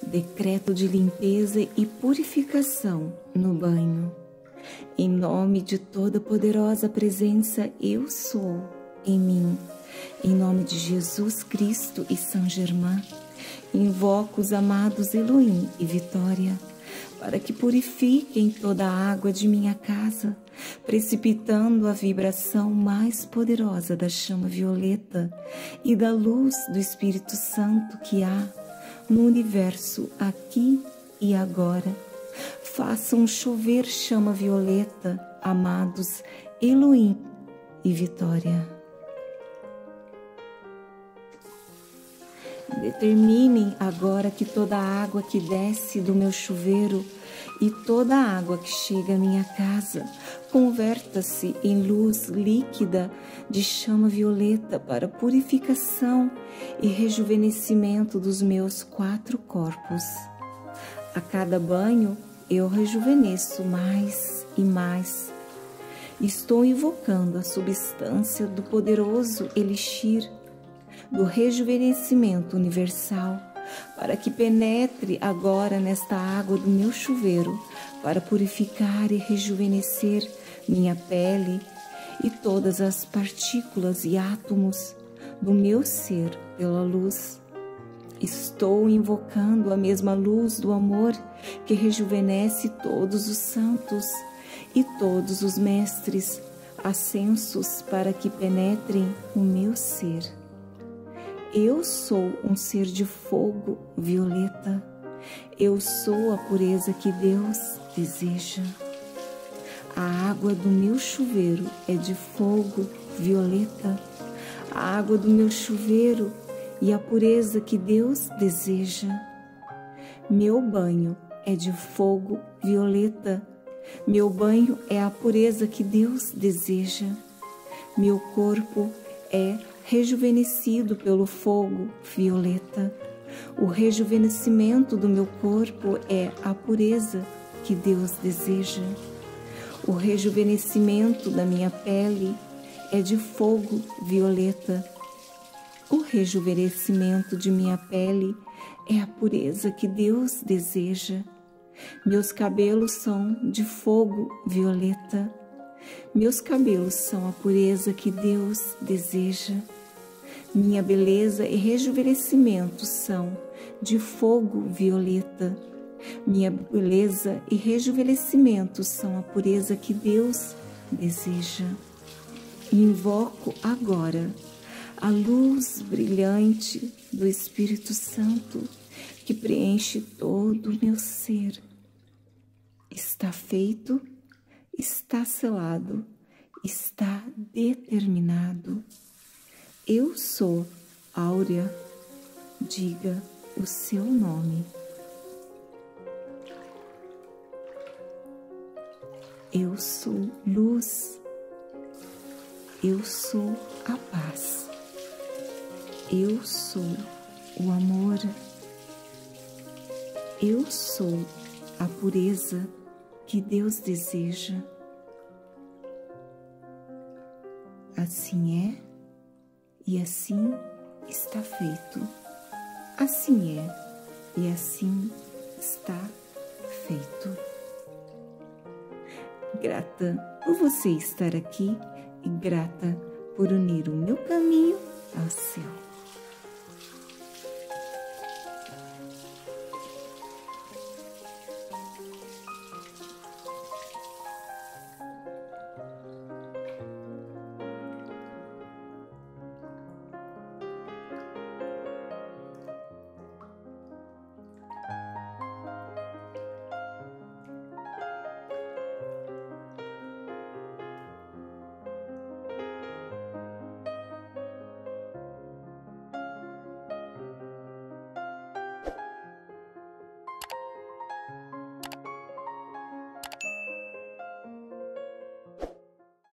decreto de limpeza e purificação no banho. Em nome de toda poderosa presença eu sou em mim, em nome de Jesus Cristo e São Germain, invoco os amados Elohim e Vitória para que purifiquem toda a água de minha casa, precipitando a vibração mais poderosa da chama violeta e da luz do Espírito Santo que há no universo aqui e agora. Façam chover chama violeta, amados Elohim e Vitória. Determinem agora que toda a água que desce do meu chuveiro e toda a água que chega à minha casa converta-se em luz líquida de chama violeta para purificação e rejuvenescimento dos meus 4 corpos. A cada banho eu rejuvenesço mais e mais. Estou invocando a substância do poderoso elixir do rejuvenescimento universal, para que penetre agora nesta água do meu chuveiro, para purificar e rejuvenescer minha pele e todas as partículas e átomos do meu ser pela luz. Estou invocando a mesma luz do amor que rejuvenesce todos os santos e todos os mestres ascensos para que penetrem o meu ser. Eu sou um ser de fogo violeta. Eu sou a pureza que Deus deseja. A água do meu chuveiro é de fogo violeta. A água do meu chuveiro e a pureza que Deus deseja. Meu banho é de fogo violeta. Meu banho é a pureza que Deus deseja. Meu corpo é rejuvenescido pelo fogo violeta. O rejuvenescimento do meu corpo é a pureza que Deus deseja. O rejuvenescimento da minha pele é de fogo violeta. O rejuvenescimento de minha pele é a pureza que Deus deseja. Meus cabelos são de fogo violeta. Meus cabelos são a pureza que Deus deseja. Minha beleza e rejuvenescimento são de fogo violeta. Minha beleza e rejuvenescimento são a pureza que Deus deseja. Invoco agora a luz brilhante do Espírito Santo que preenche todo o meu ser. Está feito, está selado, está determinado. Eu sou Áurea, diga o seu nome. Eu sou luz, eu sou a paz, eu sou o amor, eu sou a pureza que Deus deseja. Assim é e assim está feito. Assim é e assim está feito. Grata por você estar aqui e grata por unir o meu caminho